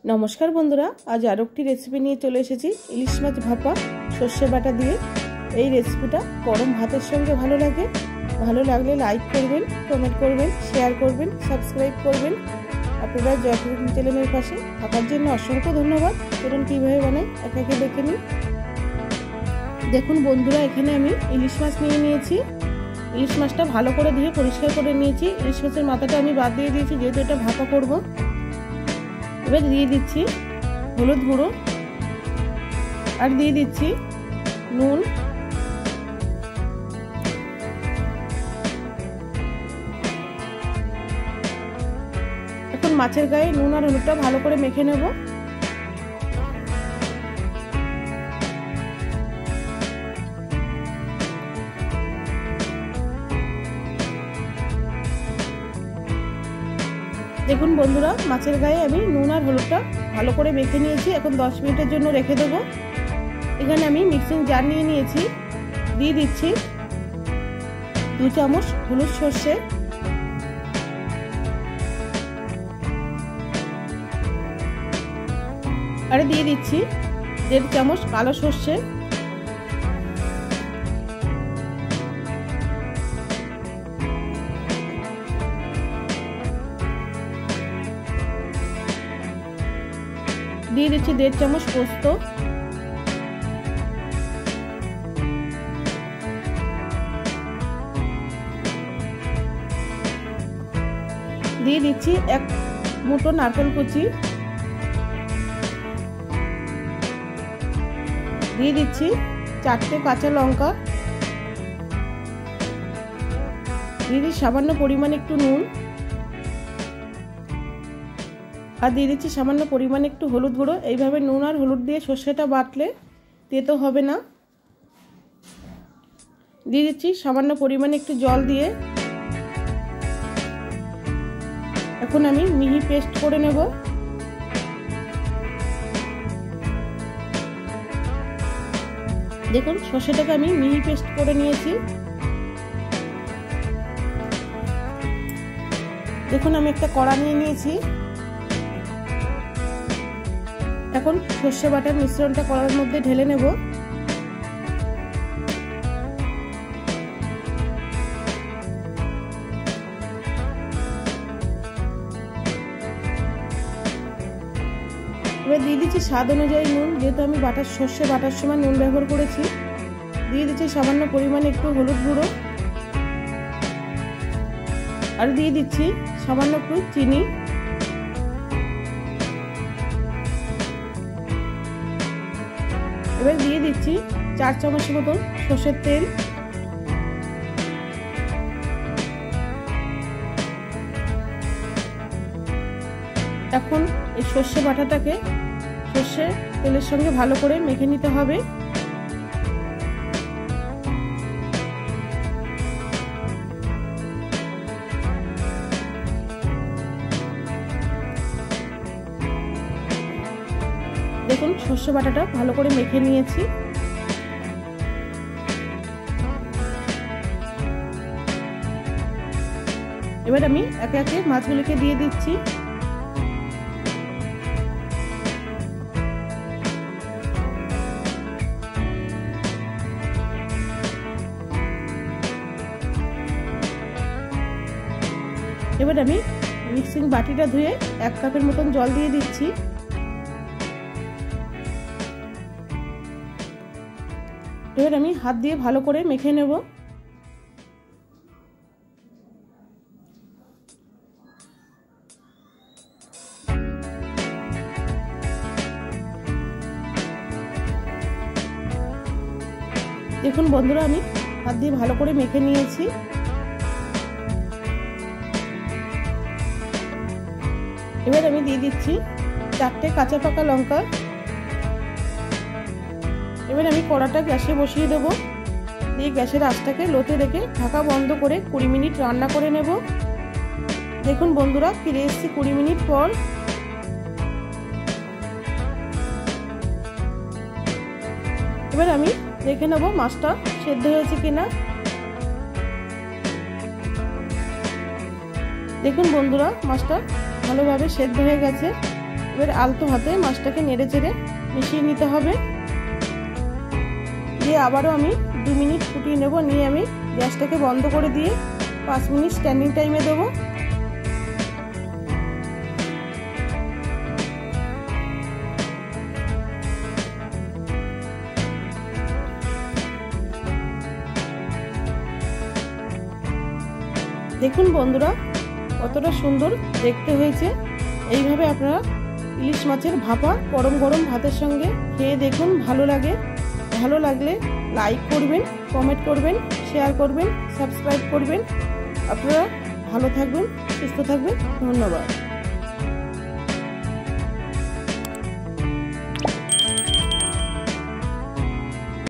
नमस्कार बंधुरा आज आरो एकटी रेसिपि निये चले एसेछि इलिश माछ भापा सर्षे बाटा दिए। এই রেসিপিটা গরম ভাতের সঙ্গে ভালো লাগে। ভালো লাগলে লাইক করবেন, কমেন্ট করবেন, শেয়ার করবেন, সাবস্ক্রাইব করবেন। আপনারা জয় কুকিং চ্যানেলের পাশে থাকার জন্য অসংখ্য ধন্যবাদ। চলুন কিভাবে বানাই একে একে দেখে নিই। দেখুন বন্ধুরা এখানে আমি ইলিশ মাছ নিয়ে নিয়েছি। ইলিশ মাছটা ভালো করে ধুয়ে পরিষ্কার করে নিয়েছি। ইলিশ মাছের মাথাটা আমি বাদ দিয়ে দিয়েছি যেহেতু এটা ভাপা করব। এবার দিয়ে দিচ্ছি হলুদ গুঁড়ো আর দিয়ে দিচ্ছি নুন। এখন মাছের গায়ে নুন আর হলুদটা ভালো করে মেখে নেব। দেখুন বন্ধুরা মাছের গায়ে আমি নুন আর হলুদটা ভালো করে মেখে নিয়েছি। এখন 10 মিনিটের জন্য রেখে দেব। এখানে আমি মিক্সিং জার নিয়ে নিয়েছি। দিয়ে দিচ্ছি 2 চামচ হলুদ সর্ষে, আর দিয়ে দিচ্ছি 1.5 চামচ কালো সর্ষে, দিয়ে দিচ্ছি 1.5 চামচ পোস্ত, দিয়ে দিচ্ছি 1 মুঠো নারকেল কুচি, দিয়ে দিচ্ছি 4টে কাঁচা লঙ্কা, দিয়ে দিচ্ছি সামান্য পরিমাণে একটু নুন, আর দিয়ে দিচ্ছি সামান্য পরিমাণে একটু হলুদ গুঁড়ো। এইভাবে নুন আর হলুদ দিয়ে সর্ষেটা বাটলে তেতো হবে না। দিয়ে দিচ্ছি সামান্য পরিমাণে একটু জল দিয়ে এখন আমি মিহি পেস্ট করে নেব। দেখুন সর্ষেটাকে আমি মিহি পেস্ট করে নিয়েছি। দেখুন আমি একটা কড়া নিয়ে নিয়েছি। এখন সর্ষে বাটার মিশ্রণটা কড়ার মধ্যে ঢেলে নেব। এবার দিয়ে দিচ্ছি স্বাদ অনুযায়ী নুন, যেহেতু আমি সর্ষে বাটার সময় নুন ব্যবহার করেছি। দিয়ে দিচ্ছি সামান্য পরিমাণে একটু হলুদ গুঁড়ো, আর দিয়ে দিচ্ছি সামান্য একটু চিনি। এবার দিয়ে দিচ্ছি 4 চামচের মতো সর্ষের তেল। এখন এই সর্ষে বাটাটাকে সর্ষে তেলের সঙ্গে ভালো করে মেখে নিতে হবে। দেখুন সর্ষে বাটাটা ভালো করে মেখে নিয়েছি। এবার আমি একে একে মাছগুলিকে দিয়ে দিচ্ছি। এবার আমি মিক্সিং বাটিটা ধুয়ে 1 কাপের মতন জল দিয়ে দিচ্ছি। এবার আমি হাত দিয়ে ভালো করে মেখে নেব। দেখুন বন্ধুরা আমি হাত দিয়ে ভালো করে মেখে নিয়েছি। এবার আমি দিয়ে দিচ্ছি 4টে কাঁচা পাকা লঙ্কা। এবার আমি কড়াটা গ্যাসে বসিয়ে দেব। দিয়ে গ্যাসের আঁচটাকে লোতে রেখে ঢাকা বন্ধ করে 20 মিনিট রান্না করে নেব। দেখুন বন্ধুরা ফিরে এসেছি 20 মিনিট পর। এবার আমি দেখে নেব মাছটা সেদ্ধ হয়েছে কিনা। দেখুন বন্ধুরা মাছটা ভালোভাবে সেদ্ধ হয়ে গেছে। এবার আলতো হাতে মাছটাকে নেড়ে চেড়ে মিশিয়ে নিতে হবে। দিয়ে আবারও আমি 2 মিনিট ফুটিয়ে নেব। নিয়ে আমি গ্যাসটাকে বন্ধ করে দিয়ে 5 মিনিট স্ট্যান্ডিং টাইমে দেবো। দেখুন বন্ধুরা কতটা সুন্দর দেখতে হয়েছে। এইভাবে আপনারা ইলিশ মাছের ভাপা গরম গরম ভাতের সঙ্গে খেয়ে দেখুন, ভালো লাগলে লাইক করবেন, কমেন্ট করবেন, শেয়ার করবেন, সাবস্ক্রাইব করবেন। আপনারা ভালো থাকবেন, সুস্থ থাকবেন। ধন্যবাদ।